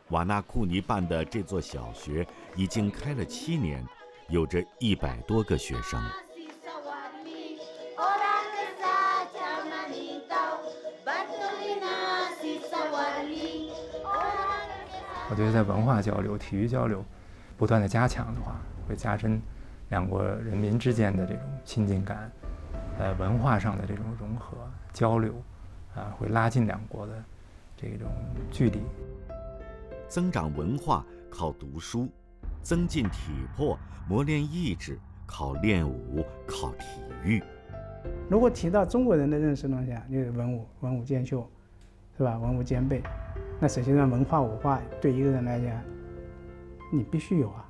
瓦纳库尼办的这座小学已经开了7年，有着100多个学生。 我觉得在文化交流、体育交流不断的加强的话，会加深两国人民之间的这种亲近感，文化上的这种融合交流，会拉近两国的这种距离。 增长文化靠读书，增进体魄、磨练意志靠练武、靠体育。 如果提到中国人的认识东西就是文武兼修，是吧？文武兼备。那首先呢，文化武化对一个人来讲，你必须有啊。